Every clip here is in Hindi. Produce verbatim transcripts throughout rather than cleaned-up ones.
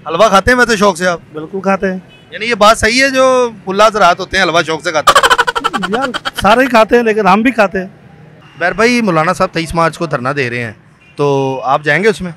हलवा खाते हैं वैसे शौक से आप? बिल्कुल खाते हैं। यानी ये बात सही है जो मुल्ला हज़रात होते हैं हलवा शौक से खाते हैं? यार सारे ही खाते हैं लेकिन हम भी खाते हैं। बैर भाई मौलाना साहब तेईस मार्च को धरना दे रहे हैं, तो आप जाएंगे उसमें?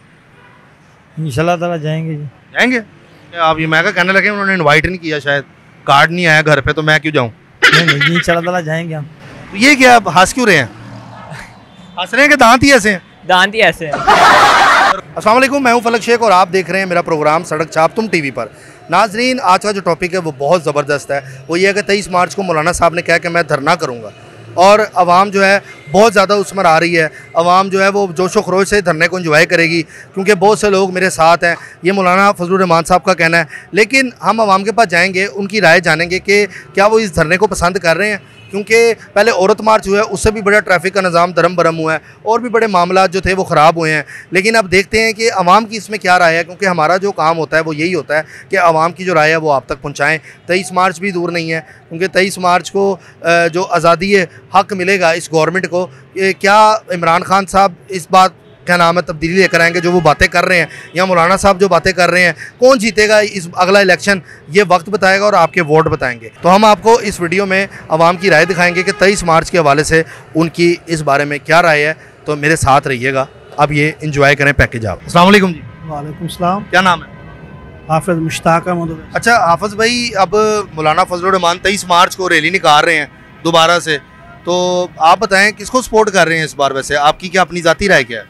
इंशाल्लाह ताला जाएंगे जी। जाएंगे? आप ये मैं क्या कहने लगे उन्होंने इनवाइट नहीं किया, शायद कार्ड नहीं आया घर पे, तो मैं क्यों जाऊँ? नहीं नहीं इंशाल्लाह ताला जाएंगे हम। तो ये क्या आप हंस क्यों रहे हैं? हंस रहे हैं कि दांत ही ऐसे हैं? दांत ही ऐसे हैं। अस्सलाम वालेकुम, मैं हूं फलक शेख और आप देख रहे हैं मेरा प्रोग्राम सड़क छाप तुम टीवी पर। नाजरीन, आज का जो टॉपिक है वो बहुत ज़बरदस्त है। वो ये है कि तेईस मार्च को मौलाना साहब ने कहा कि मैं धरना करूंगा और आवाम जो है बहुत ज़्यादा उसमें आ रही है। आवाम जो है वो जोशो खरोश से धरने को एंजॉय करेगी क्योंकि बहुत से लोग मेरे साथ हैं। ये मौलाना फजलुर रहमान साहब का कहना है, लेकिन हम आवाम के पास जाएंगे, उनकी राय जानेंगे कि क्या वो इस धरने को पसंद कर रहे हैं, क्योंकि पहले औरत मार्च हुआ है उससे भी बड़ा ट्रैफिक का निज़ाम दरम बरम हुआ है और भी बड़े मामला जो थे वो ख़राब हुए हैं। लेकिन अब देखते हैं कि आवाम की इसमें क्या राय है, क्योंकि हमारा जो काम होता है वो यही होता है कि आवाम की जो राय है वो आप तक पहुँचाएँ। तेईस मार्च भी दूर नहीं है, क्योंकि तेईस मार्च को जो आज़ादी हक़ मिलेगा इस गवर्नमेंट को, क्या इमरान खान साहब इस बात क्या नाम है तब्दीली लेकर आएंगे जो वो बातें कर रहे हैं, या मौलाना साहब जो बातें कर रहे हैं, कौन जीतेगा इस अगला इलेक्शन, ये वक्त बताएगा और आपके वोट बताएंगे। तो हम आपको इस वीडियो में आवाम की राय दिखाएंगे कि तेईस मार्च के हवाले से उनकी इस बारे में क्या राय है। तो मेरे साथ रहिएगा, अब ये इंजॉय करें पैकेज आप। अस्सलाम वालेकुम जी। वालेकुम सलाम। क्या नाम है? हाफिज मुश्ताक अहमद। अच्छा हाफिज भाई, अब मौलाना फजलुर रहमान तेईस मार्च को रैली निकाल रहे हैं दोबारा से, तो आप बताएं किसको सपोर्ट कर रहे हैं इस बार? वैसे आपकी क्या अपनी ज़ाती राय क्या है?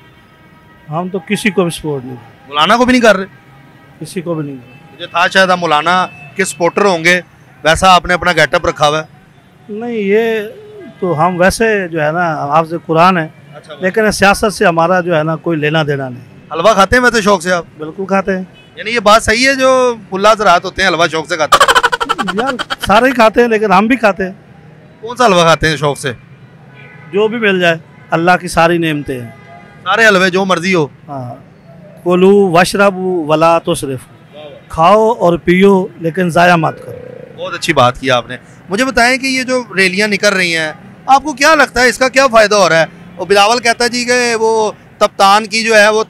हम तो किसी को भी सपोर्ट नहीं, मौलाना को भी नहीं कर रहे? किसी को भी नहीं। मुझे था शायद आप मौलाना के सपोर्टर होंगे, वैसा आपने अपना गेटअप रखा हुआ है। नहीं, ये तो हम वैसे जो है ना हाफ़िज़ कुरान है। अच्छा, लेकिन सियासत से हमारा जो है ना कोई लेना देना नहीं। हलवा खाते हैं वैसे शौक से आप? बिल्कुल खाते हैं। यानी ये बात सही है जो मुल्ला हज़रात होते हैं हलवा शौक से खाते हैं? यार सारे ही खाते हैं लेकिन हम भी खाते हैं। कौन सा हलवा खाते हैं शौक से? जो भी मिल जाए, अल्लाह की सारी नेमतें हैं, सारे हलवे जो मर्जी हो। हाँ, कुलू वशरबू वला तुसरिफ, खाओ और पियो लेकिन ज़ाया मत करो। बहुत अच्छी बात की आपने। मुझे बताएं कि ये जो रैलियां निकल रही हैं, आपको क्या लगता है इसका क्या फ़ायदा हो रहा है? और बिलावल कहता है जी कि वो तप्तान की जो है वो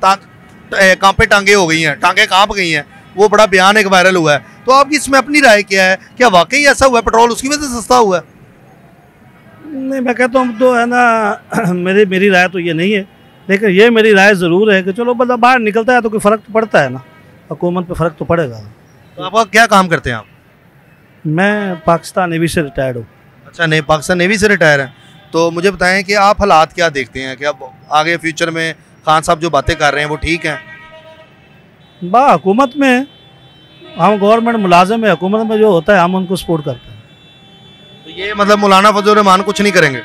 कांपे टांगे हो गई हैं, टांगे कांप गई हैं, वो बड़ा बयान एक वायरल हुआ है। तो आपकी इसमें अपनी राय क्या है? क्या वाकई ऐसा हुआ है, पेट्रोल उसकी वजह से सस्ता हुआ है? नहीं, मैं कहता हूँ तो है ना मेरी मेरी राय तो ये नहीं है, लेकिन ये मेरी राय ज़रूर है कि चलो बंदा बाहर निकलता है तो कोई फ़र्क तो पड़ता है ना, हुकूमत पे फ़र्क तो पड़ेगा। तो आपका क्या काम करते हैं आप? मैं पाकिस्तान नेवी से रिटायर्ड हूँ। अच्छा, नहीं पाकिस्तान नेवी से रिटायर हैं। तो मुझे बताएं कि आप हालात क्या देखते हैं कि अब आगे फ्यूचर में खान साहब जो बातें कर रहे हैं वो ठीक हैं? बा हुकूमत में हम गवर्नमेंट मुलाजिम है, हुकूमत में जो होता है हम उनको सपोर्ट करते हैं। तो ये मतलब मौलाना फजलुर रहमान कुछ नहीं करेंगे?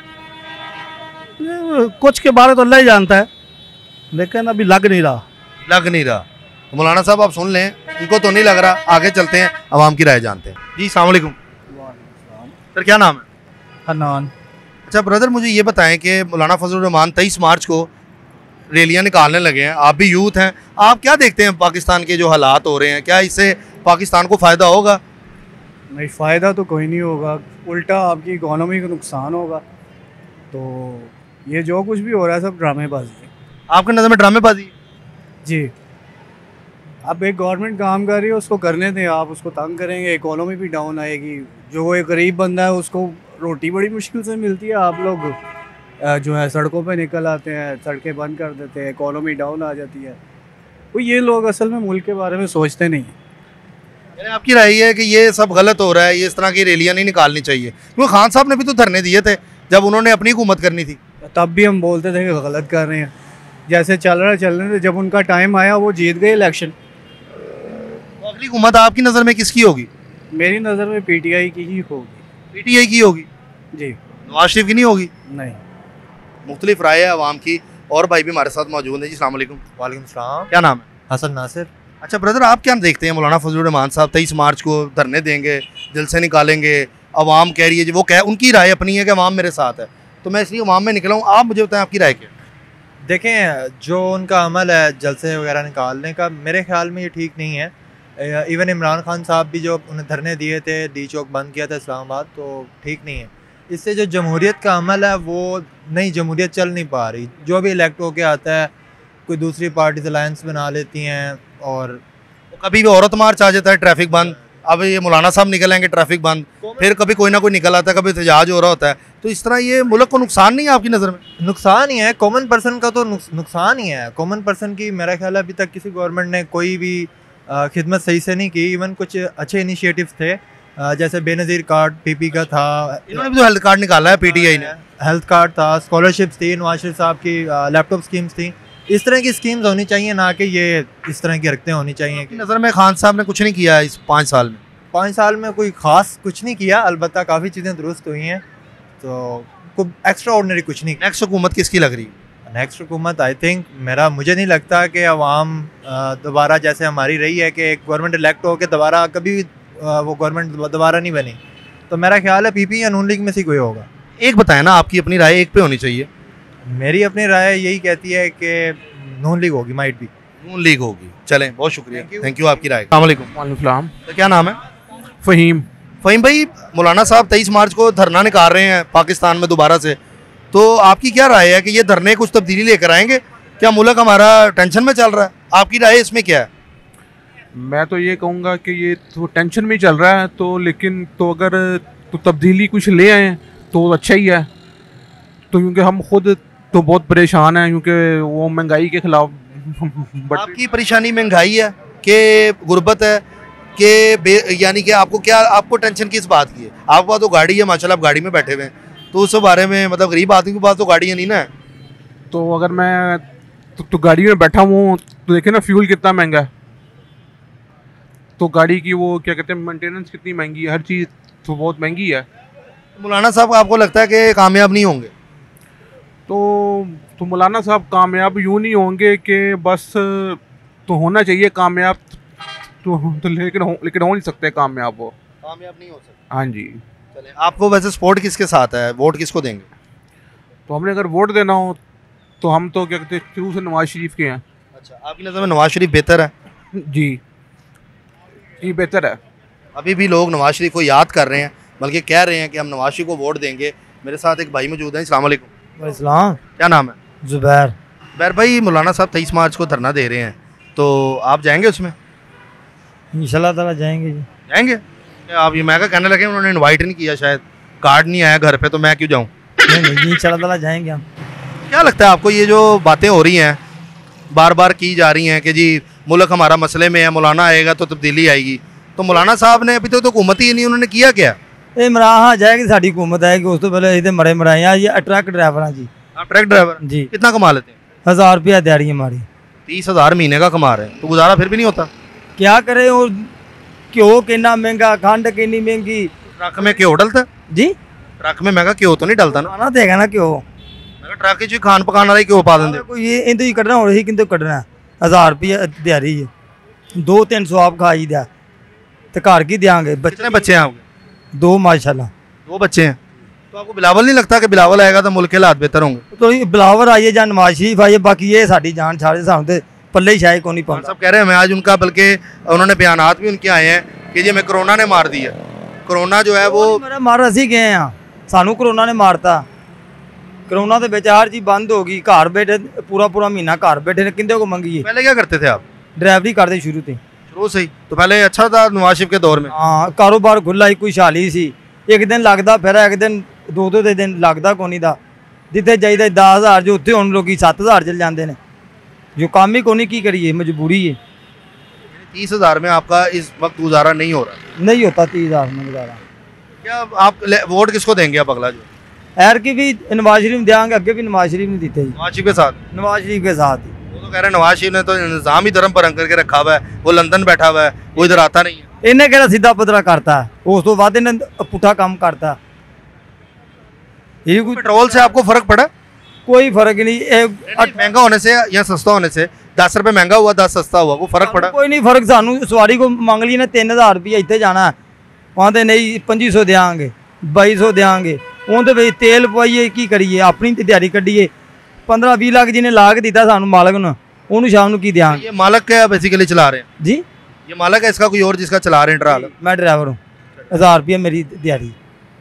कुछ के बारे तो अल्लाह ही जानता है, लेकिन अभी लग नहीं रहा लग नहीं रहा तो मौलाना साहब आप सुन लें, उनको तो नहीं लग रहा। आगे चलते हैं, आवाम की राय जानते हैं। जी अस्सलाम वालेकुम सर, क्या नाम है? हन्नान। अच्छा ब्रदर, मुझे ये बताएं कि मौलाना फजलुर रहमान तेईस मार्च को रैलियां निकालने लगे हैं, आप भी यूथ हैं, आप क्या देखते हैं पाकिस्तान के जो हालात हो रहे हैं, क्या इससे पाकिस्तान को फ़ायदा होगा? नहीं, फ़ायदा तो कोई नहीं होगा, उल्टा आपकी इकॉनमी को नुकसान होगा। तो ये जो कुछ भी हो रहा है सब ड्रामेबाजी है। आपके नज़र में ड्रामेबाजी? जी, अब एक गवर्नमेंट काम कर रही है, उसको करने दें। आप उसको तंग करेंगे, इकॉनमी भी डाउन आएगी। जो एक गरीब बंदा है उसको रोटी बड़ी मुश्किल से मिलती है, आप लोग जो है सड़कों पे निकल आते हैं, सड़कें बंद कर देते हैं, इकॉनमी डाउन आ जाती है। तो ये लोग असल में मुल्क के बारे में सोचते नहीं। यानी आपकी राय है कि ये सब गलत हो रहा है, ये इस तरह की रैलियाँ नहीं निकालनी चाहिए? क्योंकि खान साहब ने भी तो धरने दिए थे जब उन्होंने अपनी हुकूमत करनी थी, तब भी हम बोलते थे कि गलत कर रहे हैं। जैसे चल रहा है चलने थे, जब उनका टाइम आया वो जीत गए इलेक्शन। तो अगली हुकूमत आपकी नज़र में किसकी होगी? मेरी नज़र में पीटीआई की ही होगी। पीटीआई की होगी जी, नवाज शरीफ की नहीं होगी? नहीं। मुख्तलिफ राय है आवाम की, और भाई भी हमारे साथ मौजूद है। जी अस्सलाम वालेकुम। वालेकुम सलाम। क्या नाम है? हसन नासिर। अच्छा ब्रदर, आप क्या देखते हैं मौलाना फजलुर रहमान साहब तेईस मार्च को धरने देंगे, जलसे निकालेंगे, अवाम कह रही है, वो कह उनकी राय अपनी है कि अवाम मेरे साथ है, तो मैं इसलिए अवाम में निकला हूँ। आप मुझे बताएं आपकी राय क्या? देखें, जो उनका अमल है जलसे वगैरह निकालने का, मेरे ख्याल में ये ठीक नहीं है। इवन इमरान खान साहब भी जो उन्हें धरने दिए थे, डी चौक बंद किया था इस्लामाबाद, तो ठीक नहीं है। इससे जो जमहूरियत का अमल है वो नई जमहूरियत चल नहीं पा रही। जो भी इलेक्ट होके आता है, कोई दूसरी पार्टी अलायंस बना लेती हैं। और कभी भी औरत मार्च आ जाता है, ट्रैफिक बंद। अब ये मौलाना साहब निकलेंगे, ट्रैफिक बंद। फिर कभी कोई ना कोई निकल आता है, कभी एहतजाज हो रहा होता है। तो इस तरह ये मुल्क को नुकसान नहीं है आपकी नज़र में? नुकसान ही है, कॉमन पर्सन का तो नुक- नुकसान ही है। कॉमन पर्सन की मेरा ख्याल है अभी तक किसी गवर्नमेंट ने कोई भी अ, खिदमत सही से नहीं की। इवन कुछ अच्छे इनिशिएटिव्स थे, अ, जैसे बेनज़ीर कार्ड पीपी का था, इन्होंने भी तो हेल्थ कार्ड निकाला है पीटीआई ने। हेल्थ कार्ड था, स्कॉलरशिप्स थी, नवाज शरीफ साहब की लैपटॉप स्कीम्स थी। इस तरह की स्कीम्स होनी चाहिए, ना कि ये इस तरह की हरकतें होनी चाहिए। आपकी नज़र में खान साहब ने कुछ नहीं किया इस पाँच साल में? पाँच साल में कोई ख़ास कुछ नहीं किया, अलबत्ता काफ़ी चीज़ें दुरुस्त हुई हैं, तो कोई एक्स्ट्रा ऑर्डनरी कुछ नहीं। नेक्स्ट हुकूमत किसकी लग रही है? नेक्स्ट हुकूमत आई थिंक, मेरा मुझे नहीं लगता कि अवाम दोबारा जैसे हमारी रही है कि एक गवर्नमेंट इलेक्ट हो के दोबारा कभी भी अ, वो गवर्नमेंट दोबारा नहीं बनी। तो मेरा ख्याल है पीपी या नून लीग में से कोई होगा। एक बताएं ना, आपकी अपनी राय एक पे होनी चाहिए। मेरी अपनी राय यही कहती है कि नून लीग होगी, माइट भी। नून लीग होगी। चलें, बहुत शुक्रिया, Thank you. थैंक यू आपकी राय। अस्सलाम वालेकुम। वालेकुम तो क्या नाम है? फ़हीम। फ़हीम भाई, मौलाना साहब तेईस मार्च को धरना निकाल रहे हैं पाकिस्तान में दोबारा से, तो आपकी क्या राय है कि ये धरने कुछ तब्दीली लेकर आएंगे? क्या मुल्क हमारा टेंशन में चल रहा है? आपकी राय इसमें क्या है? मैं तो ये कहूँगा कि ये तो टेंशन में ही चल रहा है, तो लेकिन तो अगर तो तब्दीली कुछ ले आए तो अच्छा ही है। तो क्योंकि हम खुद तो बहुत परेशान हैं, क्योंकि वो महंगाई के खिलाफ बट आपकी परेशानी महंगाई है कि गुर्बत है कि बे- यानी कि आपको क्या, आपको टेंशन किस बात की है? आपके पास तो गाड़ी है, माशाल्लाह आप गाड़ी में बैठे हुए हैं, तो उस बारे में मतलब गरीब आदमी के पास तो गाड़ी है नहीं ना। तो अगर मैं तो, तो गाड़ी में बैठा हूँ तो देखे ना फ्यूल कितना महंगा है, तो गाड़ी की वो क्या कहते हैं मेंटेनेंस कितनी महंगी है, हर चीज़ तो बहुत महंगी है। मौलाना साहब आपको लगता है कि कामयाब नहीं होंगे? तो तो मौलाना साहब कामयाब यूँ नहीं होंगे कि बस तो होना चाहिए कामयाब, तो, तो लेकिन हो लेकिन हो नहीं सकते कामयाब वो। कामयाब नहीं हो सकते। हाँ जी। चले, आपको वैसे सपोर्ट किसके साथ है, वोट किसको देंगे? तो हमने अगर वोट देना हो तो हम तो क्या कहते हैं शुरू से नवाज शरीफ के हैं। अच्छा, आपकी नज़र में नवाज शरीफ बेहतर है? जी जी बेहतर है। अभी भी लोग नवाज शरीफ को याद कर रहे हैं, बल्कि कह रहे हैं कि हम नवाज शरीफ को वोट देंगे। मेरे साथ एक भाई मौजूद हैं। अस्सलाम वालेकुम। इस्लाम क्या नाम है? जुबैर। बैर भाई, मौलाना साहब तेईस मार्च को धरना दे रहे हैं, तो आप जाएंगे उसमें? इंशाल्लाह ताला जाएंगे जी। जाएंगे? क्या आप ये मैं क्या कहने लगे, उन्होंने इनवाइट नहीं किया, शायद कार्ड नहीं आया घर पे, तो मैं क्यों जाऊँ? नहीं नहीं जी, इंशाल्लाह ताला जाएंगे हम। क्या लगता है आपको, ये जो बातें हो रही हैं बार बार की जा रही हैं कि जी मुल्क हमारा मसले में है, मौलाना आएगा तो तब्दीली आएगी, तो मौलाना साहब ने अभी तक तो हुकूमत ही नहीं, उन्होंने किया क्या? ਇਹ ਮਰਾਹਾਂ ਜਾਏਗੀ ਸਾਡੀ हुकूमत आएगी, उस तो पहले इधर मरे मराए हैं। ये ट्रक ड्राइवर हैं जी। आप ट्रक ड्राइवर जी। कितना कमा लेते हैं? हज़ार रुपया दिहाड़ी हमारी। तीस हज़ार महीने का कमा रहे हैं, तो गुजारा फिर भी नहीं होता? क्या करे, और घ्यो कितना महंगा, खंड कितनी महंगी ट्रक में क्यों डलता है? जी। ट्रक में महंगा क्यों तो नहीं डलता ना? खाना देगा ना घ्यो। मैं कहा ट्रक च खान पकाने वाला क्यों पा देंगे? कोई ये इंदू ही कटना हो रही किंतु कटना हज़ार रुपया दिहाड़ी है, दो तीन सौ आप खाई दिया तो घर की देंगे। कितने बच्चे हैं आपके? दो माशाल्लाह। दो बच्चे हैं। तो आपको बिलावल नहीं लगता कि बिलावल आएगा तो मुल्क के हालात बेहतर होंगे? तो ये बिलावर आइए या नवाज शरीफ आइए, बाकी ये साड़ी जान छाड़े सामने पल्ले ही शायद को नहीं खान पाता। साहब कह रहे हैं, मैं आज उनका, बल्कि उन्होंने बयानात भी उनके आए हैं कि जी हमें कोरोना ने मार दिया। कोरोना जो है वो मेरा मार असी गए हाँ, सानू कोरोना ने मारता। कोरोना के ਵਿੱਚ हर चीज बंद हो गई, घर बैठे पूरा पूरा महीना घर बैठे ने, किंदे को मंगी पहले क्या करते थे आप? ड्राइवरी करते शुरू से। शुरू से ही? तो पहले अच्छा था नवाज शरीफ के दौर में? हाँ, कारोबार खुला ही, कोई शाली सी। एक दिन लगता फिर एक दिन दो दो दिन लगता को नहीं दा, जिथे जाइए दस हज़ार जो उत्थे हुण लोग सत्त हज़ार चल जाते हैं, जो काम ही को नहीं, की करिए, मजबूरी है। तीस हज़ार में आपका इस वक्त गुजारा नहीं हो रहा? नहीं होता तीस हज़ार में गुजारा। क्या आप ले- वोट किसको देंगे आप अगला? जो एर की भी नवाज शरीफ देंगे, अगे भी नवाज शरीफ ने दीते जी, नवाज शरीफ के साथ? नवाज शरीफ के साथ ही। वो तो कह रहे हैं नवाज शरीफ ने तो निज़ाम ही धर्म पर करके रखा हुआ है, वो लंदन बैठा हुआ है, वो इधर आता नहीं है। इन्हें कहना सीधा पतरा करता है, उस तो बाद इन्हें पुठा काम करता। ये कोई पेट्रोल से आपको फर्क पड़ा? कोई फर्क नहीं। ए, नहीं, महंगा होने से या सस्ता होने से, दस रुपए महंगा हुआ दस सस्ता हुआ, वो फर्क पड़ा? कोई नहीं फर्क। सानू सवारी को मांग ली ना तीन हज़ार रुपया इतने जाना है, वहाँ तो नहीं पच्ची सौ देंगे, बाई सौ देंगे, उनके भाई तेल पवाइए, की करिए, अपनी दिहाड़ी कड्ढिए। पंद्रह भी लाख जिन्हें ला के दिता सानू मालक ने, उन्होंने शाम को की देंगे ये मालक क्या बेसिकली चला रहे हैं? जी। ये मालक है इसका कोई और जिसका चला रहे हैं ट्राल? मैं ड्राइवर हूँ, हज़ार रुपया मेरी दिहाड़ी।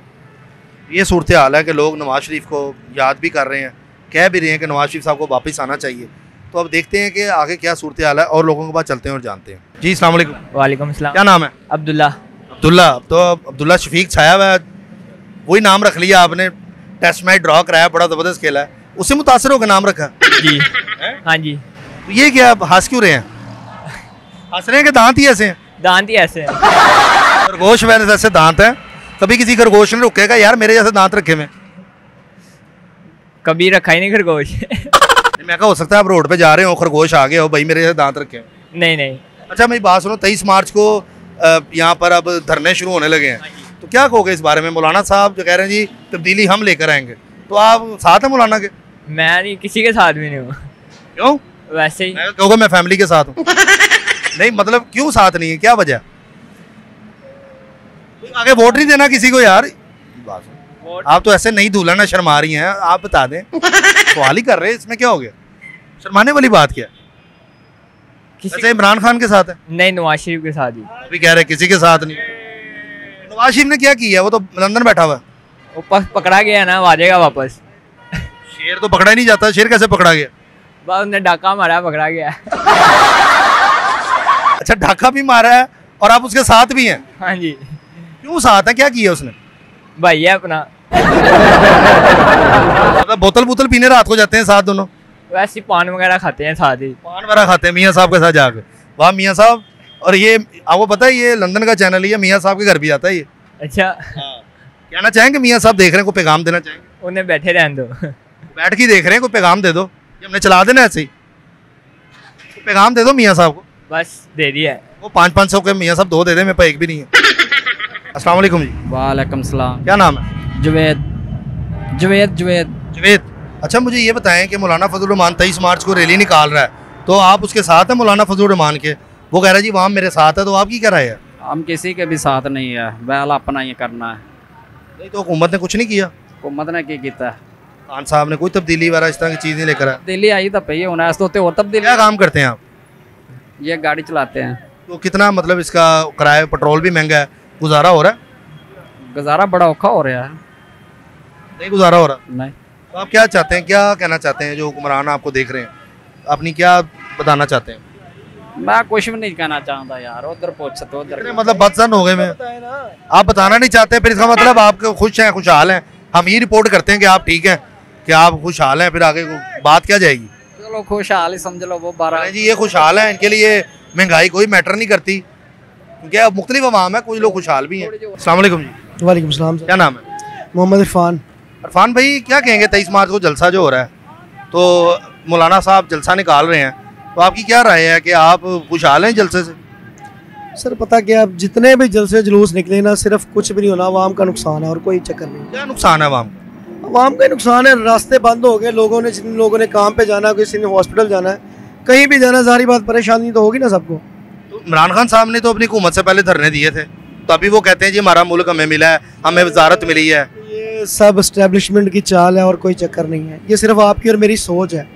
ये सूरत हाल है कि लोग नवाज शरीफ को याद भी कर रहे हैं, कह भी रहे हैं कि नवाज शरीफ साहब को वापस आना चाहिए, तो अब देखते हैं कि आगे क्या सूरत हाल है और लोगों के पास चलते हैं और जानते हैं। जी अस्सलाम वालेकुम। वालेकुम सलाम। क्या नाम है? अब्दुल्ला। अब्दुल्ला। तो अब्दुल्ला शफीक छाया हुआ है, वही नाम रख लिया आपने, टेस्ट मैच ड्रॉ कराया, बड़ा ज़बरदस्त खेला है, उससे मुतासर होकर नाम रखा जी। हाँ जी। तो ये क्या हंस क्यों रहे हैं? हंस रहे हैं कि दांत ही ऐसे हैं? दांत ही ऐसे हैं। खरगोश वैसे ऐसे दांत हैं, कभी किसी खरगोश ने रुकेगा यार मेरे जैसे दांत रखे हुए? कभी रखा ही नहीं खरगोश। मैं कहा हो सकता है आप रोड पे जा रहे हो, खरगोश आ गए हो, भाई मेरे जैसे दांत रखे हैं। नहीं नहीं। अच्छा मेरी बात सुनो, तेईस मार्च को यहाँ पर अब धरने शुरू होने लगे हैं, तो क्या कहोगे इस बारे में? मौलाना साहब जो कह रहे हैं जी तब्दीली हम लेकर आएंगे, तो आप साथ हैं मौलाना के? मैं नहीं, किसी के साथ भी नहीं हूँ। क्यों? वैसे ही। मैं कहोगे मैं फैमिली के साथ हूँ। नहीं मतलब क्यों साथ नहीं है, क्या वजह? आगे वोट नहीं देना किसी को यार? आप तो ऐसे नहीं धूला ना शर्मा रही हैं, आप बता दें। सवाल ही कर रहे हैं, इसमें क्या हो गया? शर्माने वाली बात क्या? ऐसे इमरान खान के साथ है? नहीं, नवाज शरीफ के साथ ही। अभी कह रहे किसी के साथ नहीं। नवाज शरीफ ने क्या किया? वो तो लंदन बैठा हुआ है। वो प- पकड़ा गया ना, वो आ जाएगा वापस। शेर तो पकड़ा ही नहीं जाता, शेर कैसे पकड़ा गया? बस उसने डाका मारा, पकड़ा गया। अच्छा डाका भी मारा है और आप उसके साथ भी हैं? हाँ जी। क्यों साथ है, क्या किया उसने? भाई है अपना। मतलब बोतल बोतल पीने रात को जाते हैं साथ दोनों? वैसे ही पान वगैरह खाते हैं साथ ही। पान वगैरह खाते हैं मियाँ साहब के साथ जाके? वाह मियाँ साहब। और ये आपको पता है ये लंदन का चैनल है, ये मियाँ साहब के घर भी आता है ये। अच्छा। कहना चाहेंगे मियाँ साहब देख रहे हैं, कोई पैगाम देना चाहेंगे? उन्हें बैठे रहने दो। बैठ के देख रहे हैं, कोई पैगाम दे दो, ये हमने चला देना ऐसे ही। कोई पैगाम दे दो मियाँ साहब को। बस दे दिया है। वो पाँच पाँच सौ के मियाँ साहब दो दे दे, मेरे पास एक भी नहीं है। अस्सलाम वालेकुम जी। वालेकुम सलाम। क्या नाम है? जुवेद। जुवेद जुवेद जुवेद। अच्छा मुझे ये बताएं कि मौलाना फजल रहमान तेईस मार्च को रैली निकाल रहा है, तो आप उसके साथ हैं मौलाना फजल रहमान के? वो कह रहा है जी वहाँ मेरे साथ है, तो आपकी क्या राय है? हम किसी के भी साथ नहीं है, बैल अपना ही करना है। नहीं तो हुकूमत ने कुछ नहीं किया? हुकूमत ने की किया? खान साहब ने कोई तब्दीली वगैरह इस तरह की चीज़ नहीं लेकर आया? दिल्ली आई तो पे होना है, तो और तब्दीली। क्या काम करते हैं आप? ये गाड़ी चलाते हैं। तो कितना मतलब इसका किराया, पेट्रोल भी महंगा है, गुजारा हो रहा है? गुजारा बड़ा औखा हो रहा है। नहीं गुजारा हो रहा? नहीं। तो आप क्या चाहते हैं, क्या कहना चाहते हैं जो हुक्मरान आपको देख रहे हैं, अपनी क्या बताना चाहते हैं? मैं कुछ भी नहीं कहना चाहता यार, उधर पूछ तो उधर। मतलब बदसन हो गए मैं, आप बताना नहीं चाहते, फिर इसका मतलब आप खुश हैं, खुशहाल हैं। हम ये रिपोर्ट करते हैं कि आप ठीक हैं, कि आप खुशहाल हैं, फिर आगे बात क्या जाएगी? चलो खुशहाल ही समझ लो। वो बारह जी ये खुशहाल है, इनके लिए महंगाई कोई मैटर नहीं करती, क्योंकि अब मुख्तलिफ अवाम है, कुछ लोग खुशहाल भी हैं। अस्सलाम वालेकुम जी। वालेकुम सलाम। क्या नाम है? मोहम्मद इरफान। इरफान भाई क्या कहेंगे, तेईस मार्च को जलसा जो हो रहा है, तो मौलाना साहब जलसा निकाल रहे हैं, तो आपकी क्या राय है कि आप खुशहाल हैं जलसे से? सर पता क्या, अब जितने भी जलसे जुलूस निकले ना, सिर्फ कुछ भी नहीं होना, आवाम का नुकसान है और कोई चक्कर नहीं। क्या नुकसान है आवाम का? आवाम का नुकसान है, रास्ते बंद हो गए, लोगों ने, जिन लोगों ने काम पे जाना है, किसी ने हॉस्पिटल जाना है, कहीं भी जाना, सारी बात परेशानी तो होगी ना सबको। तो इमरान खान साहब ने तो अपनी हुकूमत से पहले धरने दिए थे, तो अभी वो कहते हैं जी हमारा मुल्क हमें मिला है, हमें वजारत मिली है। ये सब एस्टेब्लिशमेंट की चाल है और कोई चक्कर नहीं है, ये सिर्फ आपकी और मेरी सोच है।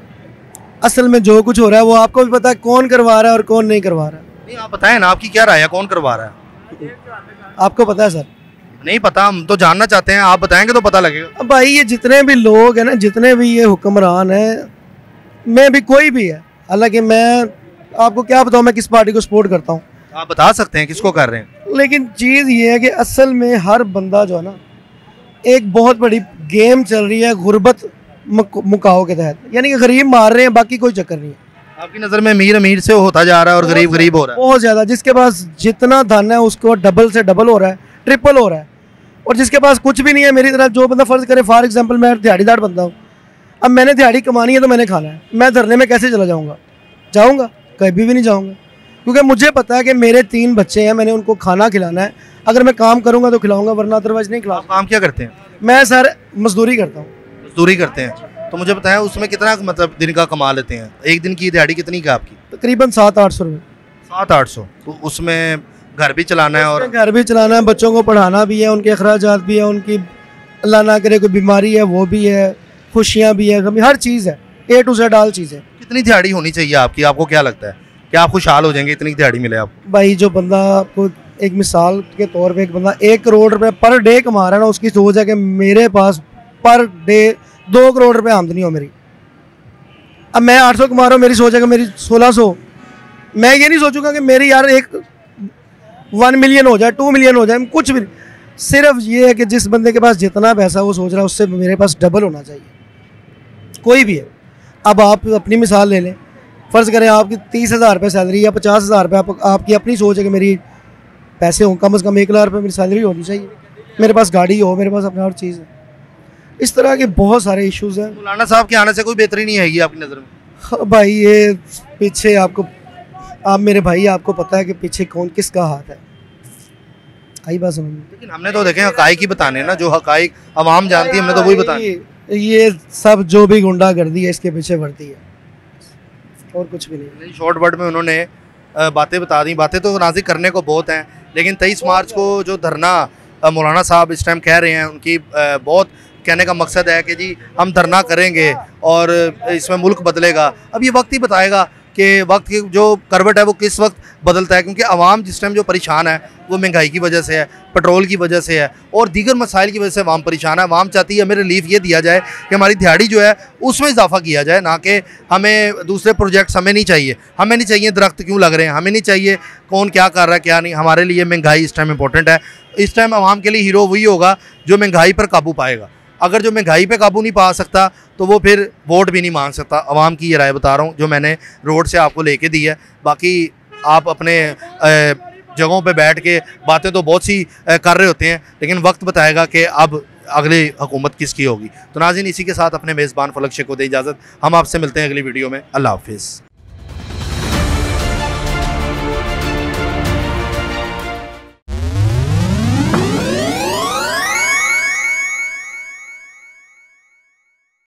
असल में जो कुछ हो रहा है वो आपको भी पता है कौन करवा रहा है और कौन नहीं करवा रहा है। नहीं आप बताएं ना, आपकी क्या राय है, कौन करवा रहा है? आपको पता है सर? नहीं पता, हम तो जानना चाहते हैं, आप बताएंगे तो पता लगेगा। अब भाई ये जितने भी लोग हैं ना, जितने भी ये हुक्मरान हैं, मैं भी कोई भी है, हालांकि मैं आपको क्या बताऊँ मैं किस पार्टी को सपोर्ट करता हूँ, आप बता सकते हैं किसको कर रहे हैं, लेकिन चीज़ ये है कि असल में हर बंदा जो है ना, एक बहुत बड़ी गेम चल रही है गुर्बत मुकाओ के तहत, यानी कि गरीब मार रहे हैं, बाकी कोई चक्कर नहीं है। आपकी नज़र में अमीर अमीर से होता जा रहा है और गरीब गरीब हो रहा है? बहुत ज़्यादा, जिसके पास जितना धन है उसको डबल से डबल हो रहा है, ट्रिपल हो रहा है, और जिसके पास कुछ भी नहीं है, मेरी तरह जो बंदा फ़र्ज़ करे, फॉर एग्जांपल मैं दिहाड़ीदार बंदा हूँ, अब मैंने दिहाड़ी कमानी है तो मैंने खाना है, मैं धरने में कैसे चला जाऊँगा? जाऊँगा? कभी भी नहीं जाऊँगा, क्योंकि मुझे पता है कि मेरे तीन बच्चे हैं, मैंने उनको खाना खिलाना है, अगर मैं काम करूँगा तो खिलाऊँगा, वरना अदरवाइज नहीं खिलाऊँगा। काम क्या करते हैं? मैं सर मजदूरी करता हूँ। मजदूरी करते हैं, तो मुझे बताएं उसमें कितना मतलब दिन का कमा लेते हैं? एक दिन की दिहाड़ी कितनी का आपकी? तकरीबन सात आठ सौ रुपये। सात आठ सौ तो उसमें घर भी चलाना है और घर भी चलाना है, बच्चों को पढ़ाना भी है, उनके अखराजात भी है, उनकी अल्लाह ना करे कोई बीमारी है वो भी है, खुशियाँ भी है, गमी, हर चीज़ है, ए टू जेड ऑल चीज़ है। कितनी दिहाड़ी होनी चाहिए आपकी, आपको क्या लगता है, क्या आप खुशहाल हो जाएंगे इतनी दिहाड़ी मिले आपको? भाई जो बंदा, आपको एक मिसाल के तौर पे, एक बंदा एक करोड़ रुपए पर डे कमा रहा है ना, उसकी सोच है कि मेरे पास पर डे दो करोड़ रुपए आमदनी हो मेरी, अब मैं आठ सौ कमा रहा हूँ, मेरी सोच है कि मेरी सोलह सौ, मैं ये नहीं सोचूंगा कि मेरी यार एक वन मिलियन हो जाए, टू मिलियन हो जाए, कुछ भी नहीं। सिर्फ ये है कि जिस बंदे के पास जितना पैसा वो सोच रहा है उससे मेरे पास डबल होना चाहिए, कोई भी है। अब आप अपनी मिसाल ले लें, फ़र्ज़ करें आपकी तीस हज़ार रुपये सैलरी या पचास हज़ार रुपये, आप, आपकी अपनी सोच है कि मेरी पैसे हों, कम से कम एक लाख रुपये मेरी सैलरी होनी चाहिए, मेरे पास गाड़ी हो, मेरे पास अपना हर चीज़ है। इस तरह के बहुत सारे इश्यूज़ हैं। मौलाना साहब के आने से कोई बेहतरी नहीं आएगी आपकी नज़र में? हाँ भाई, ये पीछे आपको, आप मेरे भाई आपको पता है कि पीछे कौन किसका हाथ है, आई बात समझ में। लेकिन हमने तो देखे हकाइक ही बताने ना, जो हकाइक आवाम जानती है हमने तो वही बताने। ये, ये सब जो भी गुंडागर्दी है इसके पीछे बढ़ती है, और कुछ भी नहीं। शॉर्ट वर्ड में उन्होंने अ, बातें बता दी। बातें तो नाज़िक करने को बहुत हैं, लेकिन तेईस मार्च को जो धरना अ, मौलाना साहब इस टाइम कह रहे हैं, उनकी अ, बहुत कहने का मकसद है कि जी हम धरना करेंगे और इसमें मुल्क बदलेगा। अब ये वक्त ही बताएगा कि वक्त की जो करवट है वो किस वक्त बदलता है, क्योंकि आवाम जिस टाइम जो परेशान है वो महंगाई की वजह से है, पेट्रोल की वजह से है और दीगर मसाइल की वजह से आवाम परेशान है। आवाम चाहती है हमें रिलीफ ये दिया जाए कि हमारी दिहाड़ी जो है उसमें इजाफा किया जाए, ना कि हमें दूसरे प्रोजेक्ट्स हमें नहीं चाहिए। हमें नहीं चाहिए दरख्त क्यों लग रहे हैं, हमें नहीं चाहिए कौन क्या कर रहा है क्या नहीं। हमारे लिए महंगाई इस टाइम इंपॉर्टेंट है। इस टाइम आवाम के लिए हीरो वही होगा जो महंगाई पर काबू पाएगा। अगर जो महंगाई पे काबू नहीं पा सकता तो वो फिर वोट भी नहीं मांग सकता। आवाम की ये राय बता रहा हूँ जो मैंने रोड से आपको लेके दी है। बाकी आप अपने जगहों पे बैठ के बातें तो बहुत सी कर रहे होते हैं, लेकिन वक्त बताएगा कि अब अगली हुकूमत किसकी होगी। तो नाज़रीन, इसी के साथ अपने मेज़बान फलक शेख को दे इजाज़त। हम आपसे मिलते हैं अगली वीडियो में। अल्लाह हाफिज़।